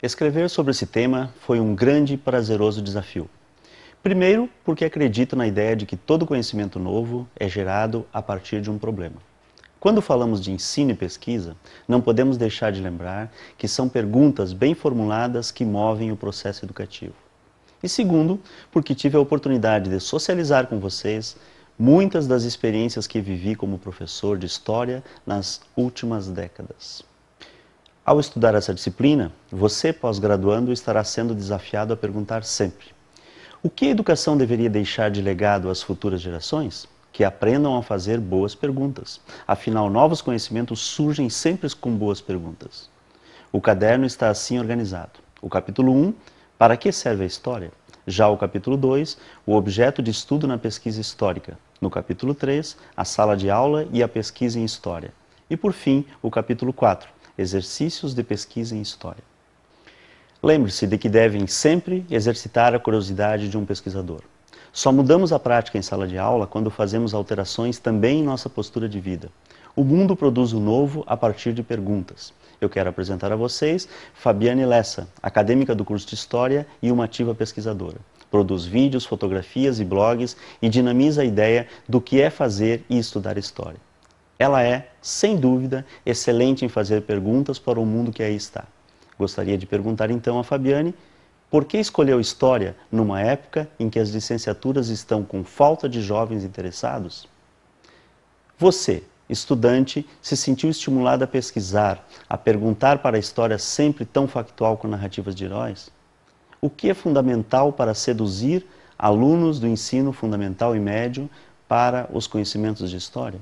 Escrever sobre esse tema foi um grande e prazeroso desafio. Primeiro, porque acredito na ideia de que todo conhecimento novo é gerado a partir de um problema. Quando falamos de ensino e pesquisa, não podemos deixar de lembrar que são perguntas bem formuladas que movem o processo educativo. E segundo, porque tive a oportunidade de socializar com vocês muitas das experiências que vivi como professor de História nas últimas décadas. Ao estudar essa disciplina, você, pós-graduando, estará sendo desafiado a perguntar sempre: o que a educação deveria deixar de legado às futuras gerações? Que aprendam a fazer boas perguntas. Afinal, novos conhecimentos surgem sempre com boas perguntas. O caderno está assim organizado. O capítulo 1, para que serve a história? Já o capítulo 2, o objeto de estudo na pesquisa histórica. No capítulo 3, a sala de aula e a pesquisa em história. E por fim, o capítulo 4, exercícios de pesquisa em história. Lembre-se de que devem sempre exercitar a curiosidade de um pesquisador. Só mudamos a prática em sala de aula quando fazemos alterações também em nossa postura de vida. O mundo produz o novo a partir de perguntas. Eu quero apresentar a vocês Fabiane Lessa, acadêmica do curso de História e uma ativa pesquisadora. Produz vídeos, fotografias e blogs e dinamiza a ideia do que é fazer e estudar História. Ela é, sem dúvida, excelente em fazer perguntas para o mundo que aí está. Gostaria de perguntar então a Fabiane: por que escolheu História numa época em que as licenciaturas estão com falta de jovens interessados? Você, estudante, se sentiu estimulado a pesquisar, a perguntar para a história sempre tão factual com narrativas de heróis? O que é fundamental para seduzir alunos do ensino fundamental e médio para os conhecimentos de história?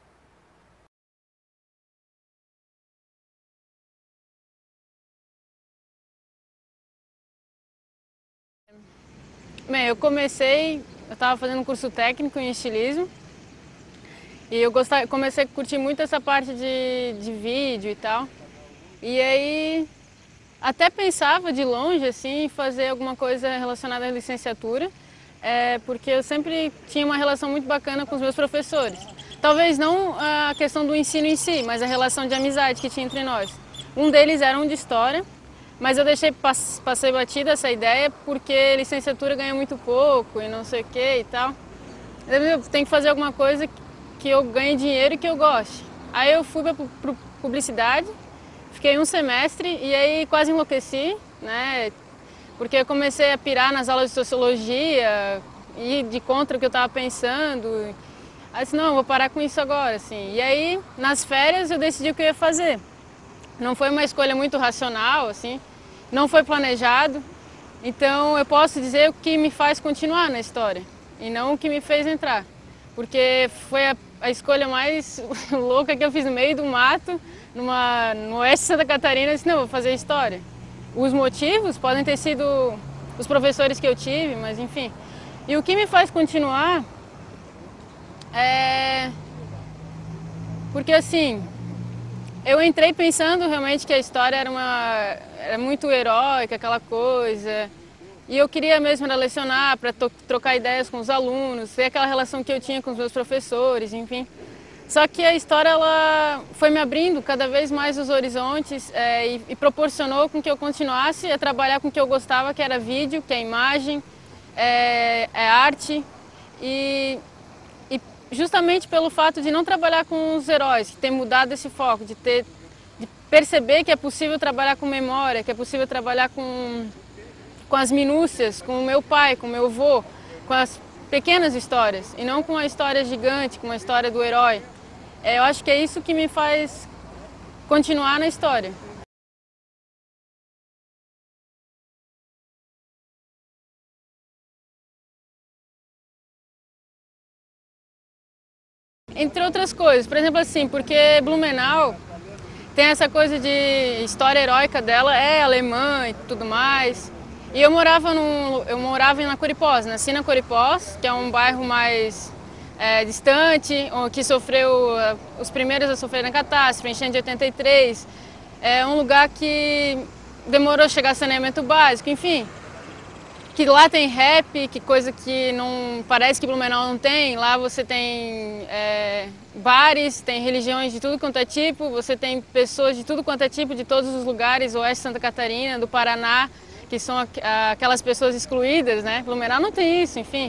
Bem, eu estava fazendo um curso técnico em estilismo e eu comecei a curtir muito essa parte de vídeo e tal. E aí até pensava de longe assim, em fazer alguma coisa relacionada à licenciatura, porque eu sempre tinha uma relação muito bacana com os meus professores. Talvez não a questão do ensino em si, mas a relação de amizade que tinha entre nós. Um deles era um de História, mas eu passei batida essa ideia porque licenciatura ganha muito pouco e não sei o que e tal. Eu tenho que fazer alguma coisa que eu ganhe dinheiro e que eu goste. Aí eu fui para publicidade, fiquei um semestre e aí quase enlouqueci, né? Porque eu comecei a pirar nas aulas de sociologia, ir de contra o que eu estava pensando. Aí disse, não, eu vou parar com isso agora, assim. E aí, nas férias, eu decidi o que eu ia fazer. Não foi uma escolha muito racional, assim, não foi planejado. Então eu posso dizer o que me faz continuar na história e não o que me fez entrar. Porque foi a escolha mais louca que eu fiz no meio do mato, no oeste de Santa Catarina. Eu disse, não, vou fazer história. Os motivos podem ter sido os professores que eu tive, mas enfim. E o que me faz continuar é porque assim, eu entrei pensando realmente que a história era muito heróica, aquela coisa. E eu queria mesmo era lecionar, para trocar ideias com os alunos, ter aquela relação que eu tinha com os meus professores, enfim. Só que a história ela foi me abrindo cada vez mais os horizontes e proporcionou com que eu continuasse a trabalhar com o que eu gostava, que era vídeo, que é imagem, é arte. E justamente pelo fato de não trabalhar com os heróis, de ter mudado esse foco, de perceber que é possível trabalhar com memória, que é possível trabalhar com as minúcias, com o meu pai, com o meu avô, com as pequenas histórias, e não com a história gigante, com a história do herói. Eu acho que é isso que me faz continuar na história. Entre outras coisas, por exemplo assim, porque Blumenau tem essa coisa de história heróica dela, é alemã e tudo mais. E eu morava na Coripós, nasci na Coripós, que é um bairro mais distante, que sofreu, os primeiros a sofrer na catástrofe, enchente de 83. É um lugar que demorou a chegar a saneamento básico, enfim. que lá tem rap, que coisa que não parece que Blumenau não tem. Lá você tem bares, tem religiões de tudo quanto é tipo, você tem pessoas de tudo quanto é tipo, de todos os lugares, oeste de Santa Catarina, do Paraná, que são aquelas pessoas excluídas, né? Blumenau não tem isso, enfim.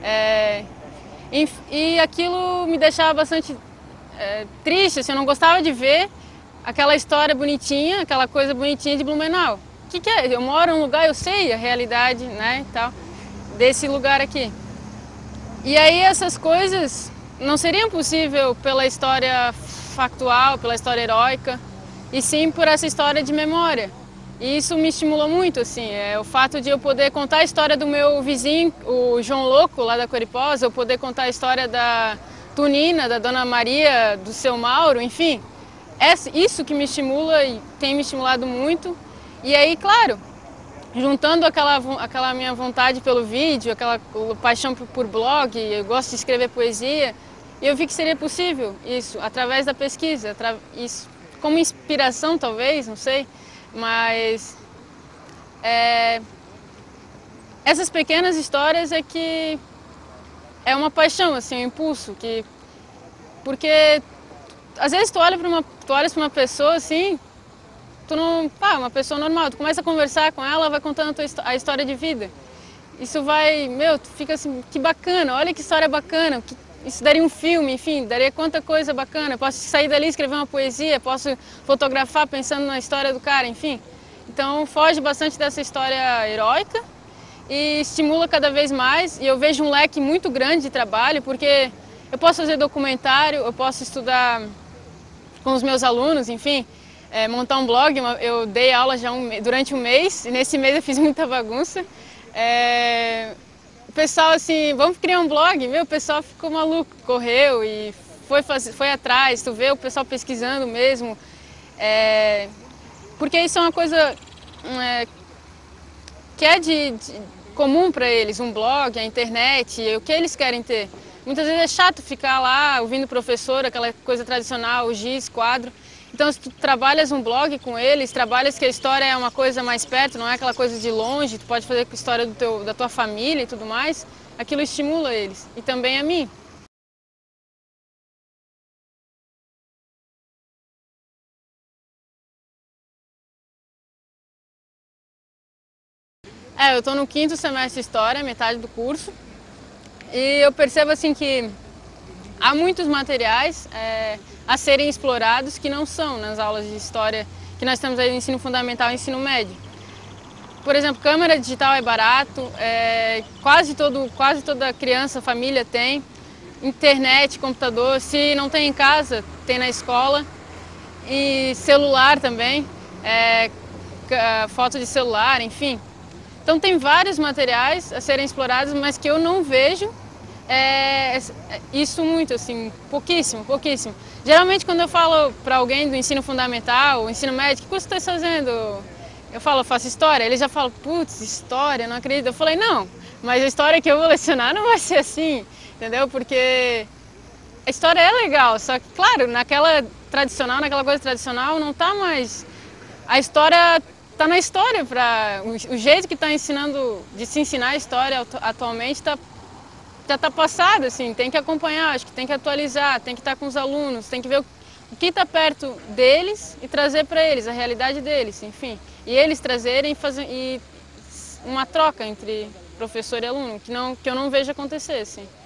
E aquilo me deixava bastante triste, assim, eu não gostava de ver aquela história bonitinha, aquela coisa bonitinha de Blumenau. O que é? Eu moro num lugar, eu sei a realidade, né, e tal, desse lugar aqui. E aí essas coisas não seriam possíveis pela história factual, pela história heróica, e sim por essa história de memória. E isso me estimulou muito, assim, o fato de eu poder contar a história do meu vizinho, o João Louco, lá da Coriposa, eu poder contar a história da Tunina, da Dona Maria, do Seu Mauro, enfim. Isso que me estimula e tem me estimulado muito. E aí, claro, juntando aquela minha vontade pelo vídeo, aquela paixão por blog, eu gosto de escrever poesia, e eu vi que seria possível isso, através da pesquisa, isso, como inspiração talvez, não sei, mas essas pequenas histórias é que é uma paixão, assim, um impulso, porque às vezes tu olhas para uma pessoa assim, tu não, uma pessoa normal, tu começa a conversar com ela, vai contando a história de vida. Isso vai, tu fica assim, que bacana, olha que história bacana, isso daria um filme, enfim, daria quanta coisa bacana. Eu posso sair dali e escrever uma poesia, posso fotografar pensando na história do cara, enfim. Então foge bastante dessa história heróica e estimula cada vez mais. E eu vejo um leque muito grande de trabalho, porque eu posso fazer documentário, eu posso estudar com os meus alunos, enfim. Montar um blog, eu dei aula já durante um mês, e nesse mês eu fiz muita bagunça. O pessoal assim, vamos criar um blog? O pessoal ficou maluco, correu e foi atrás, tu vê o pessoal pesquisando mesmo. Porque isso é uma coisa que é comum para eles, um blog, a internet, o que eles querem ter. Muitas vezes é chato ficar lá ouvindo o professor, aquela coisa tradicional, o giz, quadro. Então, se tu trabalhas um blog com eles, trabalhas que a história é uma coisa mais perto, não é aquela coisa de longe, tu pode fazer com a história da tua família e tudo mais, aquilo estimula eles, e também a mim. Eu estou no 5º semestre de História, metade do curso, e eu percebo assim que há muitos materiais a serem explorados que não são nas aulas de História que nós temos aí no ensino fundamental e ensino médio. Por exemplo, câmera digital é barato, quase toda criança, família tem, internet, computador, se não tem em casa, tem na escola, e celular também, foto de celular, enfim. Então tem vários materiais a serem explorados, mas que eu não vejo isso muito, assim, pouquíssimo. Geralmente quando eu falo para alguém do ensino fundamental, ensino médio, que curso você está fazendo? Eu falo, eu faço história, ele já fala, putz, história, não acredito. Eu falei, não, mas a história que eu vou lecionar não vai ser assim, entendeu? Porque a história é legal, só que, claro, naquela coisa tradicional não tá mais. A história tá na história, o jeito que está ensinando, de se ensinar a história atualmente já está passado, assim, tem que acompanhar, acho que tem que atualizar, tem que estar com os alunos, tem que ver o que está perto deles e trazer para eles, a realidade deles, enfim. E eles trazerem e uma troca entre professor e aluno, que eu não vejo acontecer, assim.